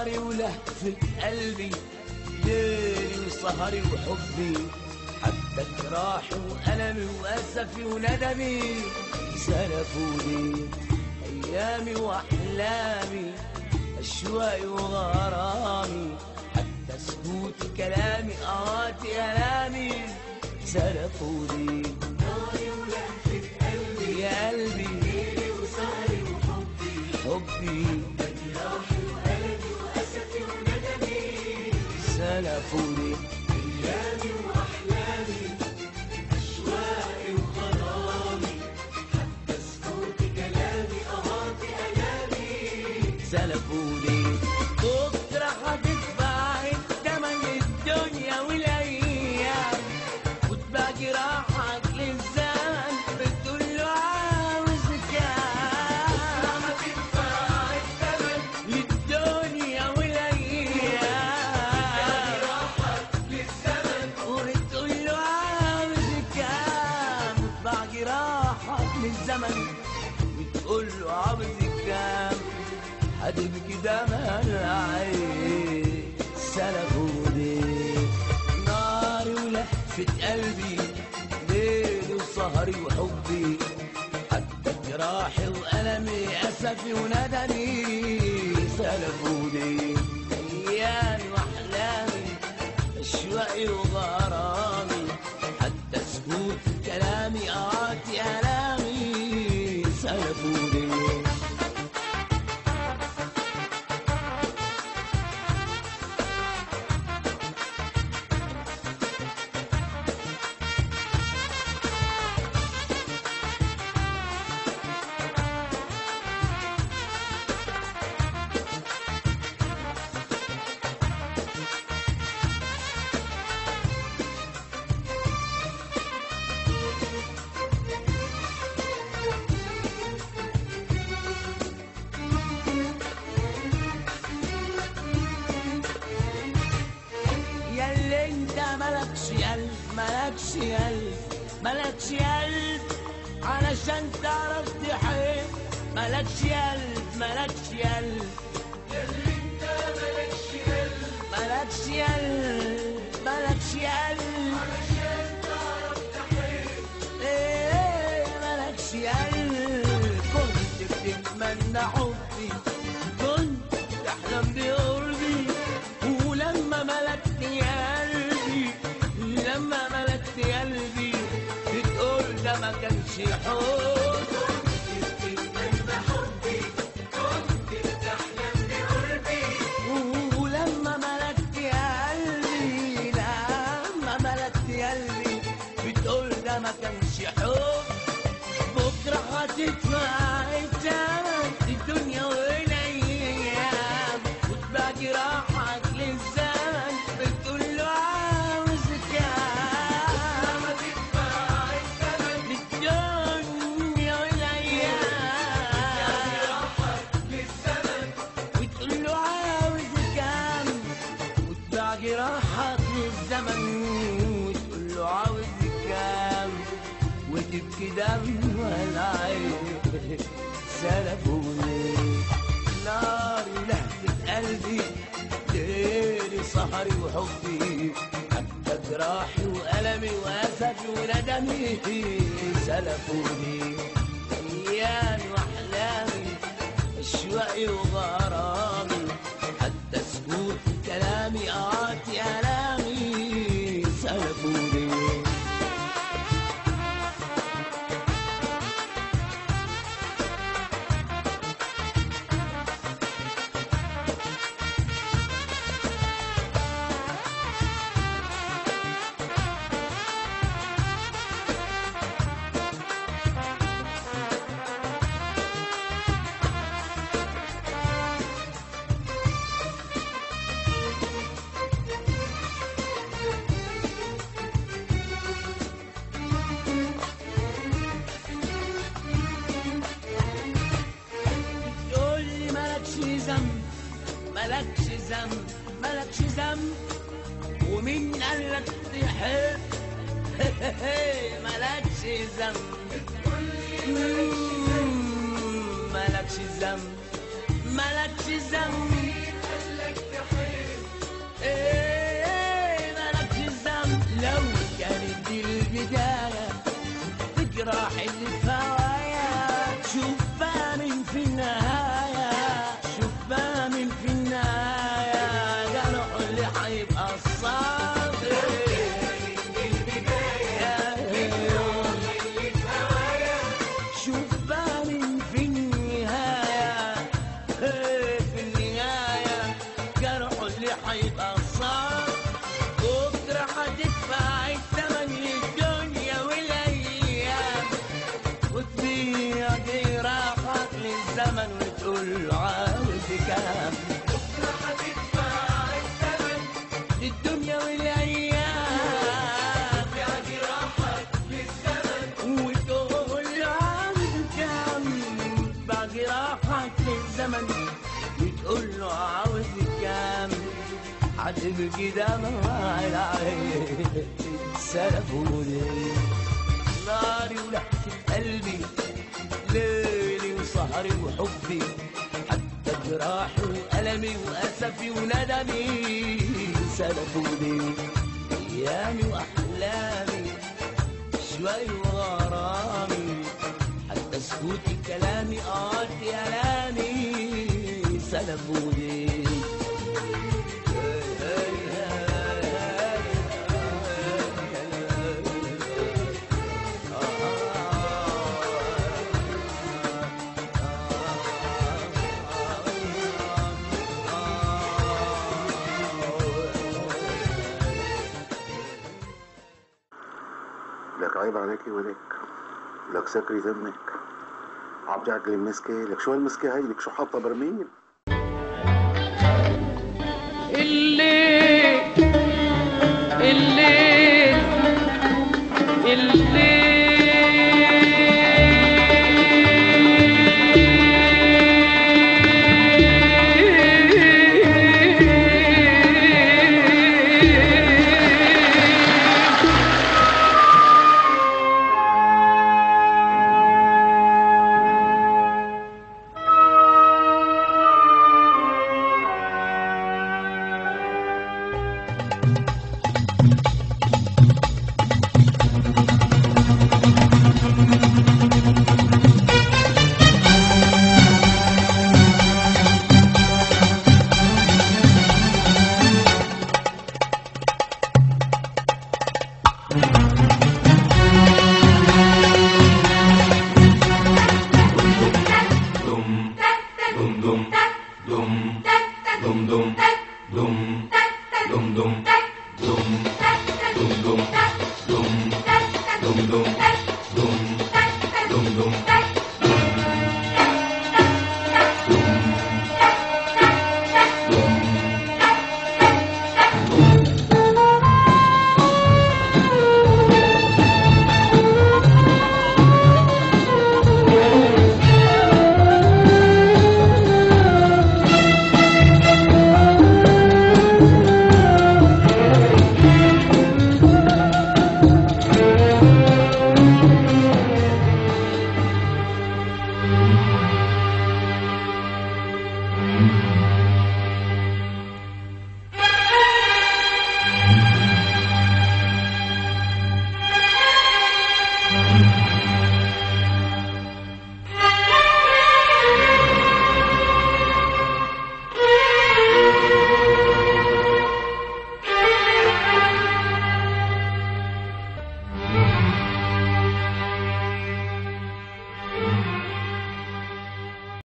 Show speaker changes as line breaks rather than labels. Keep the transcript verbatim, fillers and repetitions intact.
ناري ولهفة قلبي، ليلي وسهري وحبي، حتى جراحي وألمي وأسفي وندمي سلفوني. أيامي وأحلامي، أشواقي وغرامي، حتى سكوت كلامي آهاتي ألامي سلفوني.
ناري ولهفة قلبي
يا قلبي،
ليلي وسهري وحبي،
حبي
جراحي وألمي وأسفي وندمي
سلفوني.
أيامي وأحلامي، أشواقي وغرامي، حتى سكوت كلامي آهاتي ألامي
سلفوني. بكرة هتدفع التمن الدنيا والأيام، وتبقى جراحك للزمن بتقول له عاوز كام.
هتدفع الثمن
للدنيا والأيام،
جراحك للزمن
وتقول له عاوز كام. وتباع جراحك للزمن وتقول له عاوز كام. هتبكي دمع العين سلفوني. ناري ولهفة قلبي، ليلي وسهري وحبي، حتى جراحي وألمي أسفي وندمي سلفوني. أيامي وأحلامي، أشواقي وغرامي، حتى سكوت كلامي آهاتي ألامي سلفوني. ياللي انت ملكش قلب، ملكش قلب، ملكش قلب علشان تعرف تحب. ملكش قلب، ملكش قلب،
ياللي انت مالكش قلب
ملكش قلب، ملكش قلب،
علشان تعرف تحب.
ايه ملكش قلب. كنت بتتمنى حبي، كنت تحلم بقربي، ولما ملكت قلبي، لما ملكت قلبي بتقول ده ما كانش حب.
تتمنى حبي، كنت بتحلم بقربي،
ولما ملكت قلبي، لما ملكت قلبي بتقول ده ما كانش حب. بكرة هتدفع الثمن الدنيا والأيام، وتباع جراحك للزمن بتقول له عاوز كام.
هتدفع الثمن
للدنيا والأيام،
جراحك للزمن
وتقول له عاوز كام. وتباع جراحك للزمن وتقول له عاوز كام. وتبكي دمع العين سلفوني. ناري ولهفة قلبي، ليلي سهري وحبي، حتى جراحي وألمي وأسفي وندمي سلفوني. أيامي وأحلامي، أشواقي وغرامي، حتى سكوت كلامي آهاتي ألامي سلفوني. ملكش ذنب، ملكش ذنب، ومين قالك تحب؟ ملكش ذنب، ملكش ذنب، ملكش ذنب، الجراح اللي في هوايا شوف بقى من في النهاية شوف بقى من في النهاية جرح اللي هيبقى الصابر شوف بقى من في النهاية في النهاية جرح اللي هيبقى الصابر بكرة هتدفع الثمن للدنيا والأيام وتبيع جراحك للزمن وتقول له عاوز كام
بكرة هتدفع الثمن
للدنيا والأيام
يا جراحك للزمن
وتقول له عاوز كام تبيع جراحك للزمن وتقول له عاوز كام هتبكي دمع العين سلفوا لي ناري ولحسة قلبي ليلي وسهري وحبي حتى جراحي وألمي وأسفي وندمي سلفوا لي أيامي وأحلامي شوي وغرامي حتى سكوتي كلامي قاطي ألامي سلفوا لي
لك عيب عليكي ولك لك سكري ذمك عبجعك المسكة لك شو المسكة هاي لك شو حاطة برميل
اللي